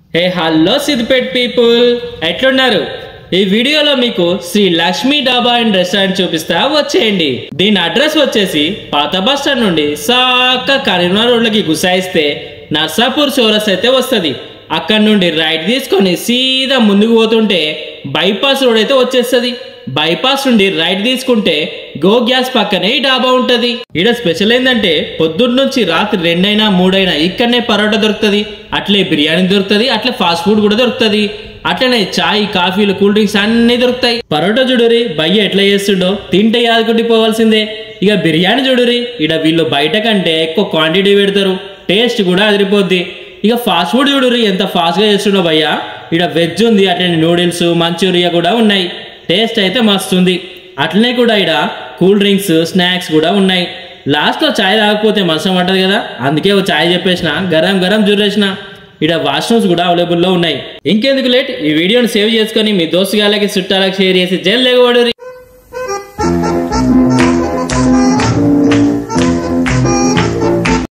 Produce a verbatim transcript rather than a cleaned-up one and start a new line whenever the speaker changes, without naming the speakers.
Hey hello Siddipet people, ఎట్లున్నారు? ఈ వీడియోలో మీకు శ్రీ లక్ష్మీ డాబా అండ్ రెస్టారెంట్ చూపిస్తా, వచ్చేయండి. దీని అడ్రస్ వచ్చేసి పాత బస్ స్టాండ్ నుండి సాక కరీంనగర్ రోడ్లకి గుసాయిస్తే నర్సాపూర్ చౌరస్ అయితే వస్తుంది. అక్కడ నుండి రైట్ తీసుకొని సీదా ముందుకు పోతుంటే బైపాస్ రోడ్ అయితే వచ్చేస్తుంది. బైపాస్ నుండి రైట్ తీసుకుంటే గో గ్యాస్ పక్కనే ఈ డాబా ఉంటది. ఈడ స్పెషల్ ఏంటంటే పొద్దున్న నుంచి రాత్రి రెండైనా మూడైనా ఇక్కడనే పరోటా దొరుకుతుంది, అట్లే బిర్యానీ దొరుకుతుంది, అట్లే ఫాస్ట్ ఫుడ్ కూడా దొరుకుతుంది, అట్లనే చాయ్ కాఫీలు కూల్ డ్రింక్స్ అన్ని దొరుకుతాయి. పరోటా చూడురి భయ్య ఎట్లా చేస్తుండో, తింటే యాదకుండి పోవాల్సిందే. ఇక బిర్యానీ చూడురి, ఇడ వీళ్ళు బయట కంటే ఎక్కువ క్వాంటిటీ పెడతారు, టేస్ట్ కూడా అదిరిపోద్ది. ఇక ఫాస్ట్ ఫుడ్ చూడురి ఎంత ఫాస్ట్ గా చేస్తుండో భయ్య. ఇడ వెజ్ ఉంది, అట్లనే నూడిల్స్ మంచూరియా కూడా ఉన్నాయి, టేస్ట్ అయితే మస్తుంది. అట్లనే కూడా ఇక్కడ కూల్ డ్రింక్స్ స్నాక్స్ కూడా ఉన్నాయి. లాస్ట్ లో చాయ్ తాగకపోతే మనసం పట్టదు కదా, అందుకే ఓ చాయ్ చెప్పేసిన, గరం గరం జుర్రేసిన. ఇక్కడ వాష్రూమ్స్ కూడా అవైలబుల్లో ఉన్నాయి. ఇంకెందుకు లేట్, ఈ వీడియోని సేవ్ చేసుకొని మీ దోస్తు గాళ్ళకి చుట్టాలకు షేర్ చేసి జైలు లేకపోడు.